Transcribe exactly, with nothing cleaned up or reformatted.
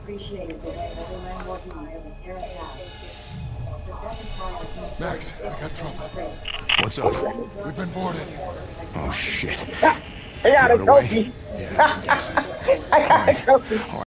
Max, I got trouble. What's up? We've been boarded. Oh, shit. I got a Get away. trophy. Yeah, I'm guessing. I got a trophy.